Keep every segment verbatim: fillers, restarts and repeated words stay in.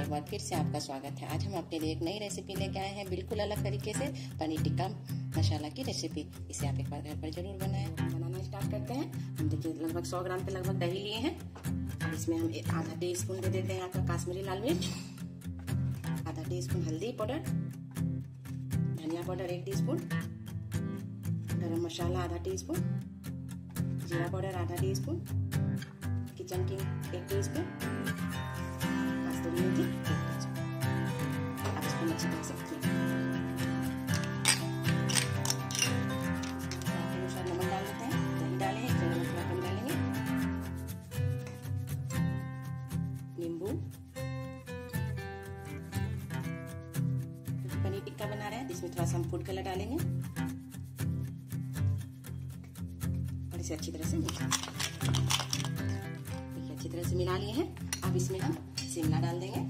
एक बार फिर से आपका स्वागत है। आज हम आपके लिए एक नई रेसिपी लेके आए हैं, बिल्कुल अलग तरीके से पनीर टिक्का मसाला की रेसिपी। इसे आप एक बार घर पर जरूर बनाएं। बनाना स्टार्ट करते हैं। हम देखिए लगभग सौ ग्राम के लगभग दही लिए हैं। अब इसमें हम आधा टी स्पून दे देते हैं आपका काश्मीरी लाल मिर्च, आधा टी स्पून हल्दी पाउडर, धनिया पाउडर एक टी स्पून, गरम मसाला आधा टी स्पून, जीरा पाउडर आधा टी स्पून, किचन किंग एक टी स्पून, कस्तूरी मेथी एक टी स्पून। अब इसको अच्छी तरह से अनुसार नमक डाल देते हैं। दही डालें, एक चम्मच थोड़ा कम डालेंगे। नींबू, पनीर टिक्का बना रहे हैं जिसमें थोड़ा सा हम फूड कलर डालेंगे और इसे अच्छी तरह से मिला देखिए अच्छी तरह से मिला लिए हैं। अब इसमें हम शिमला डाल देंगे,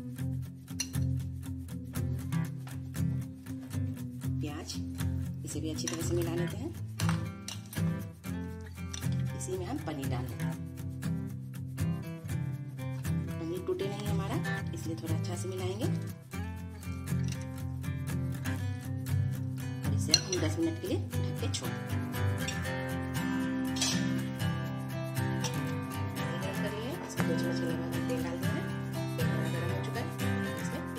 प्याज, इसे भी अच्छी तरह से मिला लेते हैं। इसी में हम पनीर डाल देते हैं। पनीर टूटे नहीं हमारा, इसलिए थोड़ा अच्छा से मिलाएंगे और इसे हम दस मिनट के लिए ढक के छोड़ देंगे। दो चम्मच लगभग तेल डाल देना। तेल हमारा गर्म हो चुका है, इसमें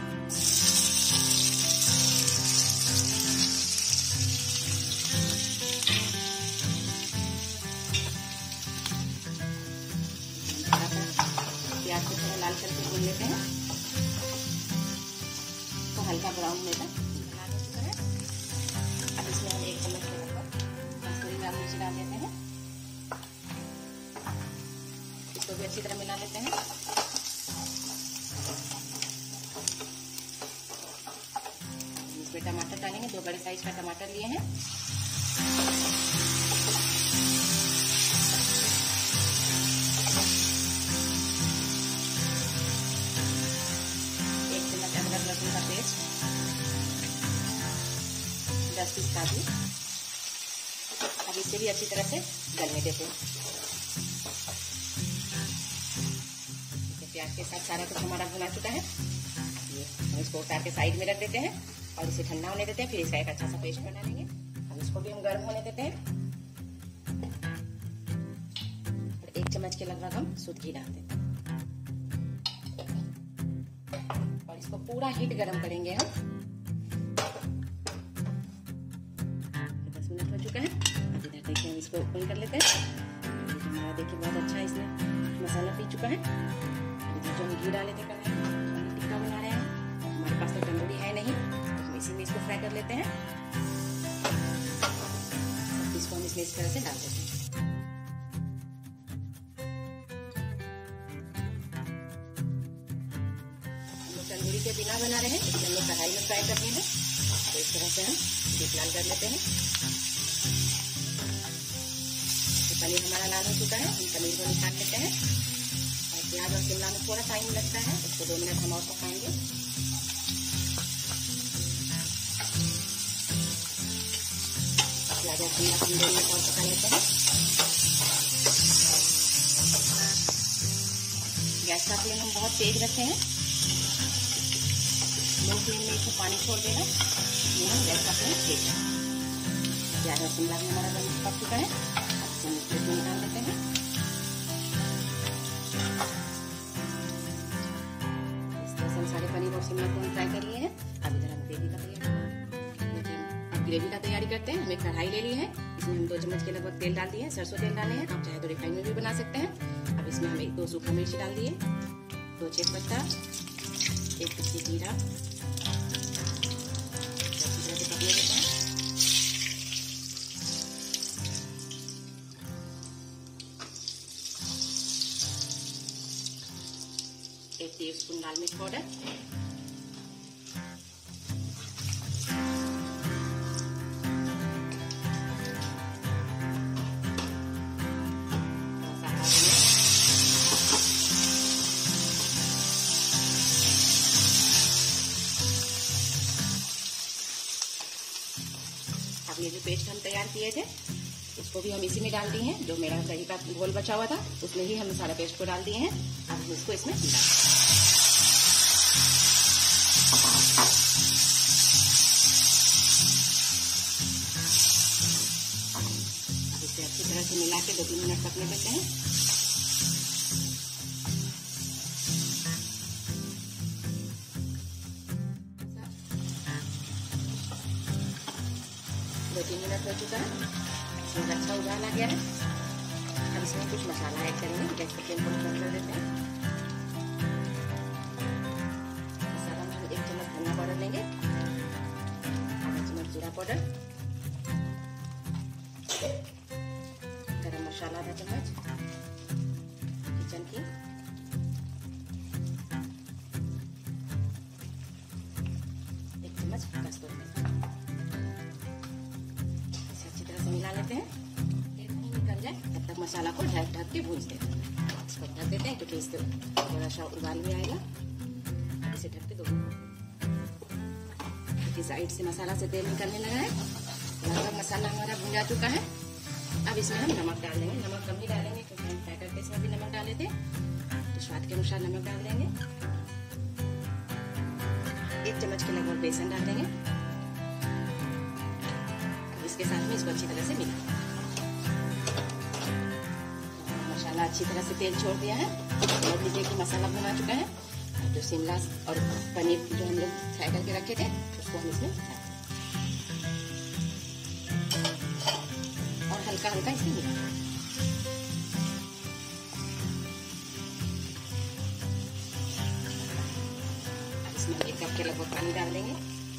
प्याज को थोड़ा लाल करके भून लेते हैं तो हल्का ब्राउन होने तक लाल हो चुका है। अब इसमें हम एक चम्मच के लगभग कस्तूरी लाल मिर्च डाल देते हैं। इसको भी अच्छी तरह मिला लेते हैं। इसमें टमाटर डालेंगे, दो बड़े साइज का टमाटर लिए हैं। एक चम्मच अदरक लहसुन का पेस्ट, दस पीस काजू। अब इसे भी अच्छी तरह से गलने देते हैं। प्याज के साथ सारा कुछ हमारा भुना चुका है। ये हम इसको उतार के साइड में रख देते हैं और इसे ठंडा होने देते हैं। फिर इसका एक अच्छा सा पेस्ट बना लेंगे। अब इसको भी हम गर्म होने देते हैं और एक चम्मच के लगभग हम शुद्ध घी डाल देते हैं और इसको पूरा हीट गर्म करेंगे हम। दस मिनट हो चुका है। अब इधर देखिए हम इसको ओपन कर लेते हैं। हमारा देखिए बहुत अच्छा इसमें मसाला पी चुका है। जो हम घी डाले थे कढ़ाई में, पनीर टिक्का बना रहे हैं। हमारे पास तो तंदूरी है नहीं, तो हम इसी में इसको फ्राई कर लेते हैं। इसको हम इसमें इस तरह से डाल देते हैं। हम लोग तंदूरी के बिना बना रहे हैं, इसलिए हम लोग कढ़ाई में फ्राई करते हैं। तो इस तरह से हम डीप लाल कर लेते हैं। तो पनीर हमारा लाल हो चुका है, हम पनीर को निकाल लेते हैं। प्याज और शिमला में थोड़ा टाइम लगता है, इसको दो मिनट हम और पकाएंगे। प्याज और शिमला हम दो मिनट और पका लेते हैं। गैस का फ्लेम हम बहुत तेज रखते हैं, लो फ्लेम में इसको पानी छोड़ देगा। ये हम गैस का फ्लेम तेज रखें। प्याज और शिमला भी हमारा गल पक चुका है। अब इसे प्लेट में निकाल लेते हैं। सारे पनीर और शिमला को हम फ्राई कर लिए हैं। अब इधर हम ग्रेवी का तैयारी ग्रेवी का तैयारी करते हैं। हम एक कढ़ाई ले ली है, इसमें हम दो चम्मच के लगभग तेल डाल दिए हैं। सरसों तेल डाले हैं, आप चाहे तो रिफाइंड में भी बना सकते हैं। अब इसमें हम एक दो सूखा मिर्ची डाल दिए, दो तेज पत्ता, एक पिस्ती जीरा, अच्छी तरह से पकने देते हैं। एक टीस्पून लाल मिर्च पाउडर, अब ये जो पेस्ट हम तैयार किए थे इसको भी हम इसी में डाल दिए हैं। जो मेरा दही का घोल बचा हुआ था उसमें ही हम सारा पेस्ट को डाल दिए हैं। अब हम इसको इसमें मिला से मिला के दो तीन मिनट पकने देते हैं। दो तीन मिनट हो चुका है, इसमें अच्छा उबाल आ गया है। अब इसमें कुछ मसाला ऐड करेंगे। गैस के फ्लेम को कम कर देते हैं। मसाला में एक चम्मच धनिया पाउडर लेंगे, आधा चम्मच जीरा पाउडर, गरम मसाला आधा चम्मच, किचन की, एक चम्मच कस्तूरी मेथी। इसे अच्छी तरह से मिला लेते हैं। तेल नहीं निकल जाए तब तक मसाला को ढक ढक के भून देते हैं। इसको ढक देते हैं क्योंकि इससे थोड़ा सा उबाल भी आएगा। इसे ढक के दो क्योंकि साइड से मसाला से तेल निकलने लगा है। लगभग मसाला हमारा भून जा चुका है। अब इसमें हम नमक डाल देंगे। नमक कम ही डालेंगे क्योंकि हम फ्राई करके इसमें भी नमक डाले थे, तो स्वाद के अनुसार नमक डाल देंगे। एक चम्मच के लगभग बेसन डाल देंगे। इसके साथ में इसको अच्छी तरह से मिला। मसाला अच्छी तरह से तेल छोड़ दिया है। समझ लीजिए कि मसाला भुना चुका है। जो शिमला और पनीर जो हम लोग फ्राई करके रखे थे उसको हम इसमें और हल्का हल्का इसमें मिला। अब इसमें एक कप के लगभग पानी डाल देंगे।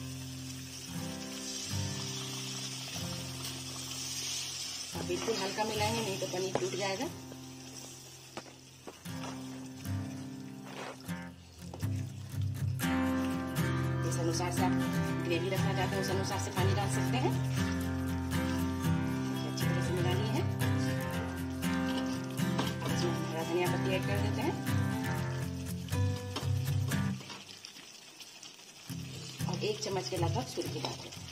अब बिल्कुल हल्का मिलाएंगे, नहीं तो पनीर टूट जाएगा। जिस अनुसार से आप ग्रेवी रखना चाहते हैं उस अनुसार से पानी डाल सकते हैं। अच्छी तरह से मिलानी है। अब इसमें हरा धनिया पत्ती ऐड कर देते हैं और एक चम्मच के लगभग सुरखी डाल देते हैं।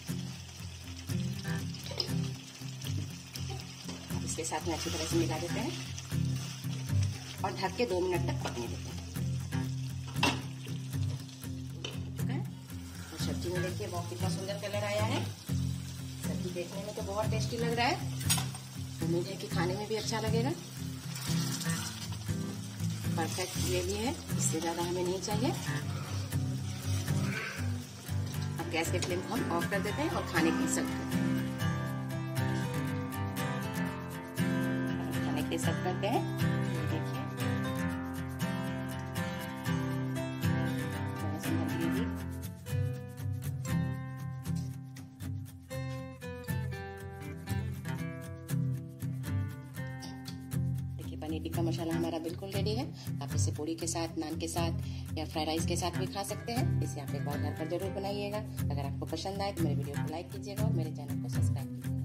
इसके साथ में अच्छी तरह से मिला देते हैं और ढक के दो मिनट तक पकने देते हैं। सब्जी में देखिए बहुत कितना सुंदर कलर आया है। सब्जी देखने में तो बहुत टेस्टी लग रहा है। उम्मीद है कि खाने में भी अच्छा लगेगा। परफेक्ट ग्रेवी है, इससे ज्यादा हमें नहीं चाहिए। अब गैस के फ्लेम को हम ऑफ कर देते हैं और खाने के सर्व करते हैं। खाने के सर्व करते हैं। देखिए बहुत सुंदर ग्रेवी। पनीर टिक्का मसाला हमारा बिल्कुल रेडी है। आप इसे पूरी के साथ, नान के साथ या फ्राइड राइस के साथ भी खा सकते हैं। इसे आप एक बार घर पर जरूर बनाइएगा। अगर आपको पसंद आए तो मेरे वीडियो को लाइक कीजिएगा और मेरे चैनल को सब्सक्राइब कीजिएगा।